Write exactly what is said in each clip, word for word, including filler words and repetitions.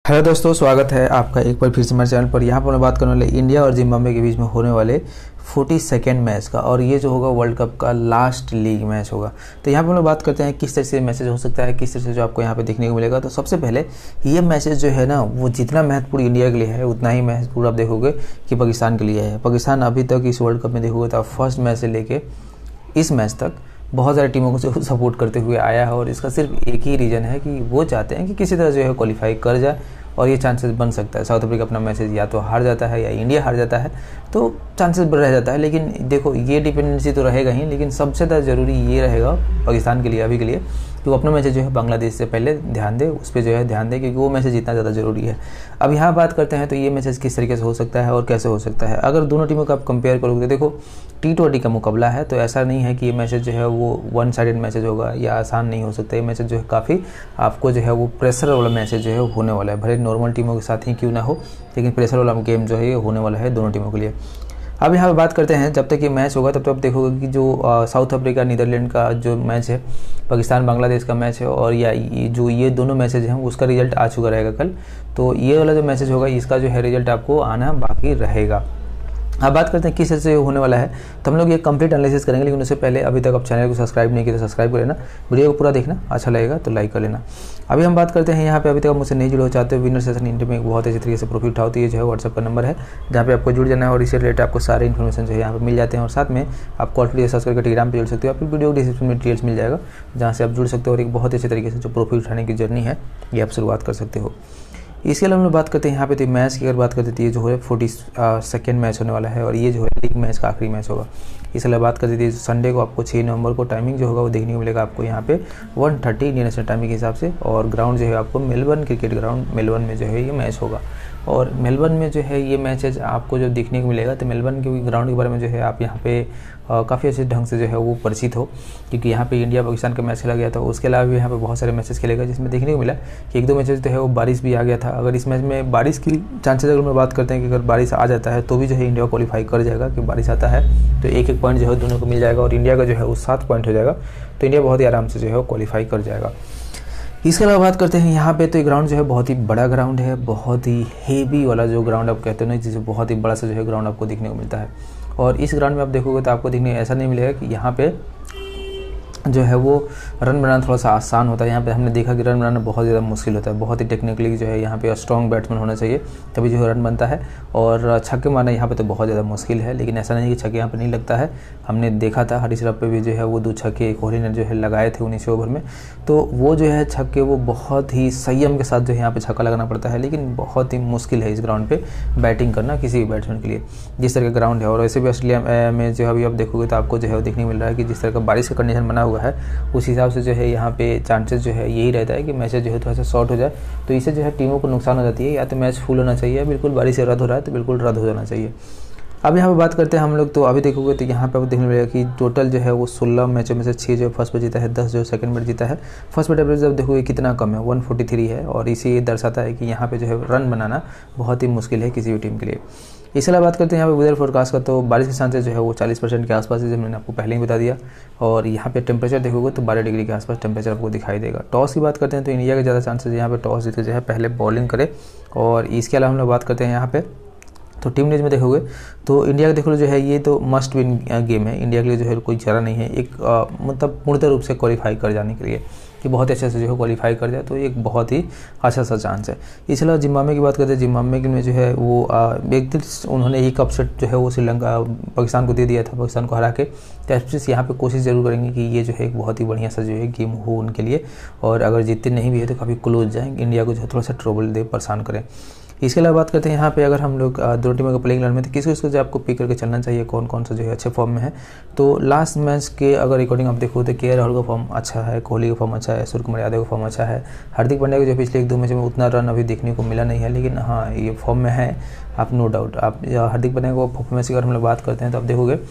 Hello दोस्तों, स्वागत है आपका एक बार फिर से हमारे चैनल पर। यहाँ पर मैं बात करने वाले इंडिया और जिम्बाब्वे के बीच में होने वाले फोर्टी सेकेंड मैच का, और ये जो होगा वर्ल्ड कप का लास्ट लीग मैच होगा। तो यहाँ पर हम लोग बात करते हैं किस तरह से मैसेज हो सकता है, किस तरह से जो आपको यहाँ पे देखने को मिलेगा। तो सबसे पहले ये मैसेज जो है ना, वो जितना महत्वपूर्ण इंडिया के लिए है उतना ही महत्वपूर्ण आप देखोगे कि पाकिस्तान के लिए है। पाकिस्तान अभी तक इस वर्ल्ड कप में देखोगे तो आप फर्स्ट मैच से लेके इस मैच तक बहुत सारी टीमों को सपोर्ट करते हुए आया है, और इसका सिर्फ एक ही रीज़न है कि वो चाहते हैं कि किसी तरह जो है क्वालिफाई कर जाए, और ये चांसेस बन सकता है। साउथ अफ्रीका अपना मैचेज या तो हार जाता है या इंडिया हार जाता है, तो चांसेस रह जाता है। लेकिन देखो, ये डिपेंडेंसी तो रहेगा ही, लेकिन सबसे ज़्यादा ज़रूरी ये रहेगा पाकिस्तान के लिए अभी के लिए कि वो अपना मैच जो है बांग्लादेश से पहले ध्यान दे, उस पर जो है ध्यान दे, क्योंकि वो मैसेज इतना ज़्यादा ज़रूरी है। अब यहाँ बात करते हैं तो ये मैसेज किस तरीके से हो सकता है और कैसे हो सकता है। अगर दोनों टीमों का आप कंपेयर करोगे तो देखो, टी ट्वेंटी का मुकाबला है, तो ऐसा नहीं है कि ये मैसेज जो है वो वन साइडेड मैसेज होगा या आसान नहीं हो सकता। ये मैसेज जो है काफ़ी आपको जो है वो प्रेशर वाला मैसेज जो है होने वाला है। भले नॉर्मल टीमों के साथ ही क्यों ना हो, लेकिन प्रेशर वाला गेम जो है ये होने वाला है दोनों टीमों के लिए। अब यहाँ पे बात करते हैं, जब तक ये मैच होगा तब तक आप देखोगे कि जो आ, साउथ अफ्रीका नीदरलैंड का जो मैच है, पाकिस्तान बांग्लादेश का मैच है, और या ये जो ये दोनों मैचेज हैं उसका रिजल्ट आ चुका रहेगा कल। तो ये वाला जो मैसेज होगा इसका जो है रिजल्ट आपको आना बाकी रहेगा। अब बात करते हैं किस तरह से होने वाला है, तो हम लोग ये कंप्लीट एनालिसिस करेंगे। लेकिन उससे पहले अभी तक आप चैनल को सब्सक्राइब नहीं किया तो सब्सक्राइब कर लेना, वीडियो को पूरा देखना, अच्छा लगेगा तो लाइक कर लेना। अभी हम बात करते हैं यहाँ पे, अभी तक आप मुझसे नहीं जुड़े हो चाहते हो विनर सेशन इंडिया में एक बहुत अच्छी तरीके से प्रॉफिट उठाओ, तो ये जो है व्हाट्सएप का नंबर है जहाँ पे आपको जुड़ जाना है, और इससे रिलेटेड आपको सारे इन्फॉर्मेशन जो है यहाँ पे मिल जाते हैं। और साथ में आप कॉल फ्री सर्च करके टेलीग्राम पे जुड़ सकते हो, फिर वीडियो डिस्क्रिप्शन में डिटेल्स मिल जाएगा जहाँ से आप जुड़ सकते हो, और एक बहुत अच्छे तरीके से जो प्रॉफिट उठाने की जर्नी है ये आप शुरुआत कर सकते हो। इसके अलावा हम लोग बात करते हैं यहाँ पे, तो मैच की अगर बात करते हैं तो ये जो है फोर्टी सेकेंड मैच होने वाला है, और ये जो है लीग मैच का आखिरी मैच होगा। इसके अलावा बात करते थे संडे को आपको छः नवंबर को टाइमिंग जो होगा वो देखने को मिलेगा आपको यहाँ पे one thirty Indian national timing के हिसाब से, और ग्राउंड जो है आपको मेलबर्न क्रिकेट ग्राउंड मेलबर्न में जो है ये मैच होगा। और मेलबर्न में जो है ये मैचेज आपको जो देखने को मिलेगा, तो मेलबर्न के ग्राउंड के बारे में जो है आप यहाँ पे काफ़ी अच्छे ढंग से जो है वो परिचित हो, क्योंकि यहाँ पे इंडिया पाकिस्तान का मैच खेला गया था। उसके अलावा भी यहाँ पे बहुत सारे मैचेस खेले गए, जिसमें देखने को मिला कि एक दो मैचेज जो है वो बारिश भी आ गया था। अगर इस मैच में बारिश की चांसेस अगर मैं बात करते हैं कि अगर बारिश आ जाता है तो भी जो है इंडिया क्वालिफाई कर जाएगा, कि बारिश आता है तो एक एक पॉइंट जो है दोनों को मिल जाएगा, और इंडिया का जो है वो सात पॉइंट हो जाएगा, तो इंडिया बहुत ही आराम से जो है वो क्वालिफाई कर जाएगा। इसके अलावा बात करते हैं यहाँ पे, तो ये ग्राउंड जो है बहुत ही बड़ा ग्राउंड है, बहुत ही हेवी वाला जो ग्राउंड आप कहते हो ना, जिसे बहुत ही बड़ा सा जो है ग्राउंड आपको देखने को मिलता है। और इस ग्राउंड में आप देखोगे तो आपको देखने ऐसा नहीं मिलेगा कि यहाँ पे जो है वो रन बनाना थोड़ा सा आसान होता है। यहाँ पे हमने देखा कि रन बनाना बहुत ज़्यादा मुश्किल होता है, बहुत ही टेक्निकली जो है यहाँ पे स्ट्रॉन्ग बैट्समैन होना चाहिए तभी जो है रन बनता है। और छक्के मारना यहाँ पे तो बहुत ज़्यादा मुश्किल है, लेकिन ऐसा नहीं कि छक्के यहाँ पे नहीं लगता है। हमने देखा था हरीश राव पे भी जो है वो दो छक्के कोहली ने जो है लगाए थे उन्नीस ओवर में, तो वो जो है छक्के वो बहुत ही संयम के साथ जो है यहाँ पे छक्का लगाना पड़ता है। लेकिन बहुत ही मुश्किल है इस ग्राउंड पे बैटिंग करना किसी भी बैट्समैन के लिए, जिस तरह का ग्राउंड है। और वैसे भी ऑस्ट्रेलिया में जो अभी आप देखोगे तो आपको जो है देखने को मिल रहा है कि जिस तरह का बारिश का कंडीशन बना हुआ है, उस हिसाब से जो है यहाँ पे चांसेस जो है यही रहता है कि मैच जो है थोड़ा सा शॉर्ट हो जाए, तो इससे जो है टीमों को नुकसान हो जाती है। या तो मैच फुल होना चाहिए, बिल्कुल बारिश से रद्द हो रहा है तो बिल्कुल रद्द हो जाना चाहिए। अब यहाँ पे बात करते हैं हम लोग, तो अभी देखोगे तो यहाँ पे आपको देखने मिलेगा कि टोटल जो है वो सोलह मैचों में से छः जो फर्स्ट पे जीता है, दस जो सेकंड पे जीता है। फर्स्ट पे एवरेज जब देखोगे कितना कम है, वन फोर्टी थ्री है, और इसी ये दर्शाता है कि यहाँ पे जो है रन बनाना बहुत ही मुश्किल है किसी भी टीम के लिए। इसके अलावा बात करते हैं यहाँ पे वेदर फोरकास्ट का, तो बारिश के चांसेस जो है वो चालीस परसेंट के आसपास है, जब मैंने आपको पहले ही बता दिया। और यहाँ पे टेम्परेचर देखोगे तो बारह डिग्री के आसपास टेम्परेचर आपको दिखाई देगा। टॉस की बात करते हैं तो इंडिया के ज़्यादा चांसेस यहाँ पे टॉस जीते जो है पहले बॉलिंग करे। और इसके अलावा हम लोग बात करते हैं यहाँ पे, तो टीम न्यूज़ में देखोगे तो इंडिया का देखो जो है ये तो मस्ट विन गेम है, इंडिया के लिए जो है कोई चारा नहीं है एक आ, मतलब पूर्ण रूप से क्वालिफाई कर जाने के लिए, कि बहुत अच्छे से जो है क्वालिफाई कर जाए, तो एक बहुत ही अच्छा सा चांस है। इसके अलावा जिम्बाब्वे की बात करते हैं, जिम्बाब्वे में जो है वो आ, एक दिन उन्होंने एक अपसेट जो है वो श्रीलंका पाकिस्तान को दे दिया था, पाकिस्तान को हरा के। तो एसपीसी यहाँ पे कोशिश जरूर करेंगे कि ये जो है एक बहुत ही बढ़िया सा जो है गेम हो उनके लिए, और अगर जीतते नहीं भी है तो काफ़ी क्लोज जाएंगे, इंडिया को जो है थोड़ा सा ट्रबल दे परेशान करें। इसके अलावा बात करते हैं यहाँ पे, अगर हम लोग दोनों टीमों के प्लेइंग इलेवन में तो किस किस को जो आपको पिक करके चलना चाहिए, कौन कौन सा जो है अच्छे फॉर्म में है। तो लास्ट मैच के अगर रिकॉर्डिंग आप देखो तो के राहुल का फॉर्म अच्छा है, कोहली का फॉर्म अच्छा है, सूर्य कुमार यादव का फॉर्म अच्छा है, हार्दिक पांड्या को जो पिछले एक दो मैच में उतना रन अभी देखने को मिला नहीं है, लेकिन हाँ ये फॉर्म में है आप नो डाउट। आप हार्दिक पांड्या को परफॉर्मेंस की अगर हम लोग बात करते हैं तो आप देखोगे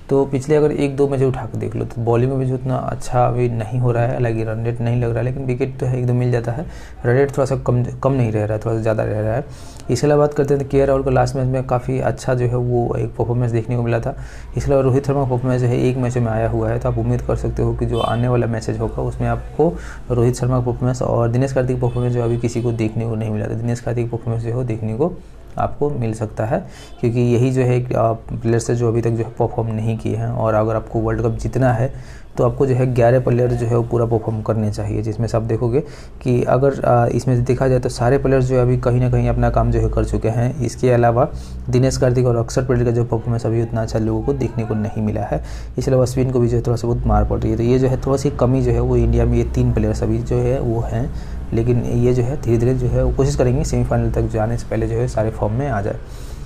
तो पिछले अगर एक दो मैच उठा कर देख लो तो बॉलिंग में भी जो उतना अच्छा अभी नहीं हो रहा है, हालांकि रन रेट नहीं लग रहा है, लेकिन विकेट तो है एकदम मिल जाता है। रन रेट थोड़ा सा कम कम नहीं रह रहा है, थोड़ा सा ज़्यादा रह रहा है। इसके अलावा बात करते हैं तो के एल राहुल को लास्ट मैच में काफ़ी अच्छा जो है वो एक परफॉर्मेंस देखने को मिला था। इसके अलावा रोहित शर्मा का परफॉर्मेंस जो है एक मैच में आया हुआ है, तो आप उम्मीद कर सकते हो कि जो आने वाला मैचेज होगा उसमें आपको रोहित शर्मा का परफॉर्मेंस और दिनेश कार्तिक परफॉर्मेंस जो अभी किसी को देखने को नहीं मिला था, दिनेश कार्तिक परफॉर्मेंस जो है देखने को आपको मिल सकता है, क्योंकि यही जो है प्लेयर्स है जो अभी तक जो है परफॉर्म नहीं किए हैं। और अगर आपको वर्ल्ड कप जीतना है तो आपको जो है ग्यारह प्लेयर जो है वो पूरा परफॉर्म करने चाहिए, जिसमें से आप देखोगे कि अगर इसमें देखा जाए तो सारे प्लेयर्स जो अभी कहीं ना कहीं अपना काम जो है कर चुके हैं। इसके अलावा दिनेश कार्तिक और अक्षर पटेल का जो परफॉर्मेंस अभी उतना अच्छा लोगों को देखने को नहीं मिला है। इसके अलावा अश्विन को भी जो है थोड़ा सा बहुत मार पड़ रही है, तो ये जो है थोड़ा सी कमी जो है वो इंडिया में ये तीन प्लेयर्स अभी जो है वो हैं, लेकिन ये जो है धीरे धीरे जो है वो कोशिश करेंगे सेमीफाइनल तक जाने से पहले जो है सारे फॉर्म में आ जाए।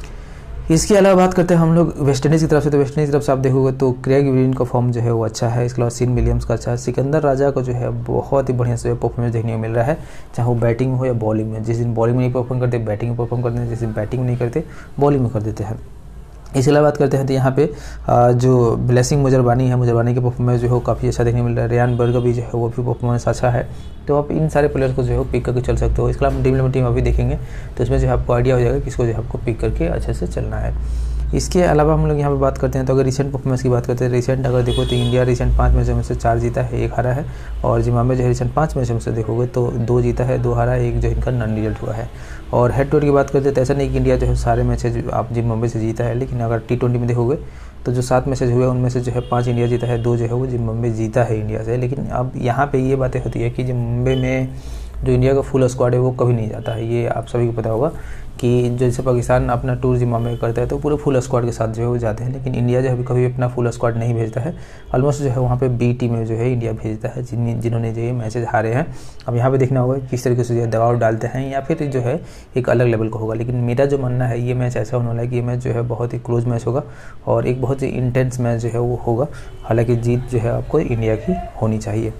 इसके अलावा बात करते हैं हम लोग वेस्ट इंडीज़ की तरफ से, तो वेस्ट इंडीज़ की तरफ से आप देखोगे तो क्रेग ब्रेन का फॉर्म जो है वो अच्छा है। इसके अलावा सीन विलियम्स का अच्छा है। सिकंदर राजा को जो है बहुत ही बढ़िया से परफॉर्मेंस देखने को मिल रहा है, चाहे वो बैटिंग हो या बॉलिंग में। जिस दिन बॉलिंग में नहीं परफॉर्म करते बैटिंग में परफॉर्म करते हैं, जिस दिन बैटिंग में नहीं करते बॉलिंग में कर देते हैं। इसके अलावा बात करते हैं तो यहाँ पे जो ब्लेसिंग मुजरबानी है, मुजरबानी के परफॉर्मेंस जो है काफ़ी अच्छा देखने को मिल रहा है। रेयान बर्ग भी जो है वो भी परफॉर्मेंस अच्छा है, तो आप इन सारे प्लेयर्स को जो है पिक करके चल सकते हो। इसके अलावा टीम इलेवन टीम अभी देखेंगे तो इसमें जो है आपको आइडिया हो जाएगा किसको जो है आपको पिक करके अच्छे से चलना है। इसके अलावा हम लोग यहाँ पे बात करते हैं तो अगर रिसेंट परफॉर्मेंस की बात करते हैं, रिसेंट अगर देखो तो इंडिया रिसेंट पाँच मैचों में से चार जीता है, एक हारा है। और जिम्बाब्वे जो है रिसेंट पाँच मैचों में से देखोगे तो दो जीता है, दो हारा है, एक जो इनका नॉन रिजल्ट हुआ है। और हेड टू हेड की बात करते हैं तो ऐसा नहीं कि इंडिया जो है सारे मैचेज आप जिम्बाब्वे से जीता है, लेकिन अगर टी ट्वेंटी में देखोगे तो जो सात मैचेज हुए उनमें से जो है पाँच इंडिया जीता है, दो जो है वो जिम्बाब्वे जीता है इंडिया से। लेकिन अब यहाँ पे ये बातें होती है कि जिम्बाब्वे में जो इंडिया का फुल स्क्वाड है वो कभी नहीं जाता है। ये आप सभी को पता होगा कि जैसे पाकिस्तान अपना टूर जिम्बाब्वे करता है तो पूरे फुल स्क्वाड के साथ जो है वो जाते हैं, लेकिन इंडिया जो है कभी अपना फुल स्क्वाड नहीं भेजता है। ऑलमोस्ट जो है वहाँ पे बी टीम में जो है इंडिया भेजता है जिन जिन्होंने जो ये मैचेज हारे हैं। अब यहाँ पे देखना होगा किस तरीके से जो है दबाव डालते हैं या फिर जो है एक अलग लेवल का होगा। लेकिन मेरा जो मानना है ये मैच ऐसा होने वाला है कि ये मैच जो है बहुत ही क्लोज मैच होगा और एक बहुत ही इंटेंस मैच जो है वो होगा। हालाँकि जीत जो है आपको इंडिया की होनी चाहिए।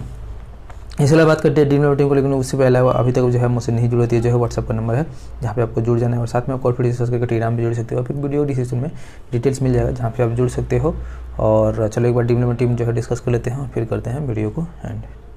इसके अलावा बात करते हैं टीम इलेवन टीम को, लेकिन उससे पहले अभी तक जो है मुझसे नहीं जुड़ी है, जो है व्हाट्सअप का नंबर है जहाँ पे आपको जुड़ जाना है और साथ में आप कॉल पर डिस्कस करके टेलीग्राम भी जुड़ सकते हो। फिर वीडियो डिस्क्रिप्शन में डिटेल्स मिल जाएगा जहाँ पे आप जुड़ सकते हो। और चलो एक बार टीम इलेवन टीम जो है डिस्कस कर लेते हैं और फिर करते हैं वीडियो को एंड।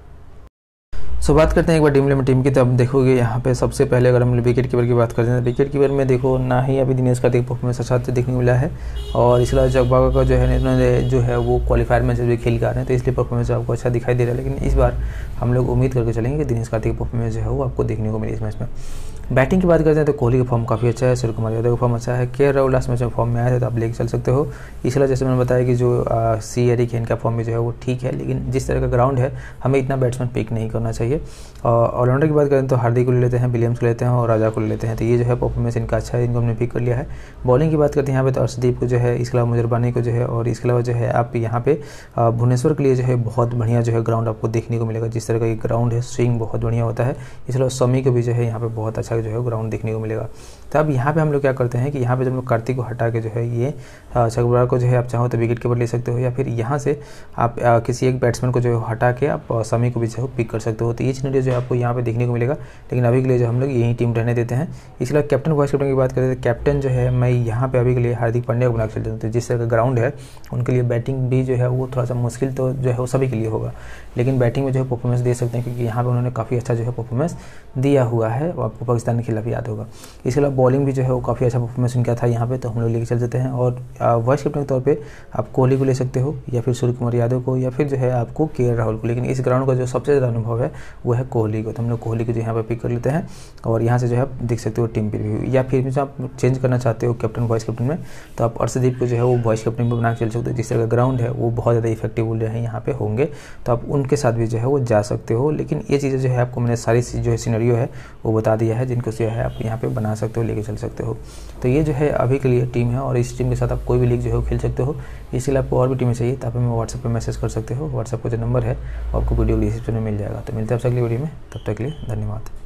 सो so, बात करते हैं एक बार टीम इलेवन टीम की, तो अब देखोगे यहाँ पे सबसे पहले अगर हम विकेट कीपर की बात करते हैं तो विकेट कीपर में देखो ना ही अभी दिनेश कार्तिक परफॉर्मेंस अच्छा देखने को मिला है। और इसके अलावा जगबागा का जो है इन्होंने जो है वो क्वालिफायर मैच भी खेल कर आ रहे हैं, तो इसलिए परफॉर्मेंस आपको अच्छा दिखाई दे रहा है। लेकिन इस बार हम लोग उम्मीद करके चलेंगे कि दिनेश कार्तिक परफॉर्मेंस जो है वो आपको देखने को मिले इस मैच में। बैटिंग की बात करते हैं तो कोहली का फॉर्म काफ़ी अच्छा है, सूर्य कुमार यादव का फॉर्म अच्छा है, के एल राहुल लास्ट मैच में फॉर्म में आए थे तो आप लेके चल सकते हो। इसके अलावा जैसे मैंने बताया कि जो सी एरिक है इनका फॉर्म में जो है वो ठीक है, लेकिन जिस तरह का ग्राउंड है हमें इतना बैट्समैन पिक नहीं करना चाहिए। ऑलराउंडर की बात करें तो हार्दिक को ले लेते हैं, विलियम्स को लेते हैं और राजा को ले लेते हैं, तो ये जो है परफॉर्मेंस इनका अच्छा है, इनको हमने पिक कर लिया है। बॉलिंग की बात करते हैं यहाँ पे तो अर्शदीप को जो है, इसके अलावा मुजरबानी को जो है, और इसके अलावा जो है आप यहाँ पे भुवनेश्वर के लिए जो है बहुत बढ़िया जो है ग्राउंड आपको देखने को मिलेगा। जिस तरह का ये ग्राउंड है स्विंग बहुत बढ़िया होता है। इसके अलावा शमी को भी जो है यहाँ पे बहुत अच्छा जो है ग्राउंड देखने को मिलेगा। तो अब यहाँ पे हम लोग क्या करते हैं कि यहाँ पे जब लोग कार्तिक को हटा के जो है ये छगबरा को जो है आप चाहो तो विकेट कीपर ले सकते हो, या फिर यहाँ से आप आ, किसी एक बैट्समैन को जो है हटा के आप शमी को भी जो है पिक कर सकते हो। तो ये सिनेरियो जो है आपको यहाँ पे देखने को मिलेगा, लेकिन अभी के लिए जो हम लोग यही टीम रहने देते हैं। इसके अलावा कैप्टन वाइस कैप्टन की बात करें तो कैप्टन जो है मैं यहाँ पे अभी के लिए हार्दिक पांड्या को बना के चलता हूँ। तो जिस तरह का ग्राउंड है उनके लिए बैटिंग भी जो है वो थोड़ा सा मुश्किल तो जो है वो सभी के लिए होगा, लेकिन बैटिंग में जो है परफॉर्मेंस दे सकते हैं, क्योंकि यहाँ पे उन्होंने काफ़ी अच्छा जो है परफॉर्मेंस दिया हुआ है, आपको पाकिस्तान के खिलाफ याद होगा। इसके अलावा बॉलिंग भी जो है वो काफ़ी अच्छा परफॉर्मेंस उनका था यहाँ पे, तो हम लोग लेके चल सकते हैं। और वाइस कैप्टन के तौर पे आप कोहली को ले सकते हो, या फिर सूर्य कुमार यादव को, या फिर जो है आपको के एल राहुल को, लेकिन इस ग्राउंड का जो सबसे ज़्यादा अनुभव है वो है कोहली को, तो हम लोग कोहली को जो यहाँ पर पिक कर लेते हैं। और यहाँ से जो है आप देख सकते हो टीम प्रीव्यू, या फिर जो आप चेंज करना चाहते हो कैप्टन वाइस कैप्टन में तो आप अर्शदीप को जो है वो वाइस कैप्टन पर बना के चल सकते हो। जिस तरह का ग्राउंड है वो बहुत ज़्यादा इफेक्टिव जो है यहाँ पे होंगे, तो आप उनके साथ भी जो है वो जा सकते हो। लेकिन ये चीज़ें जो है आपको मैंने सारी जो है सिनेरियो है वो बता दिया है, जिनको जो है आप यहाँ पे बना सकते हो, लेके चल सकते हो। तो ये जो है अभी के लिए टीम है, और इस टीम के साथ आप कोई भी लीग जो है खेल सकते हो। इसके लिए आपको और भी टीमें चाहिए तो आप हमें व्हाट्सएप पे मैसेज कर सकते हो। व्हाट्सएप का जो नंबर है आपको वीडियो डिस्क्रिप्शन में मिल जाएगा। तो मिलते हैं आपसे अगली वीडियो में, तब तक के लिए धन्यवाद।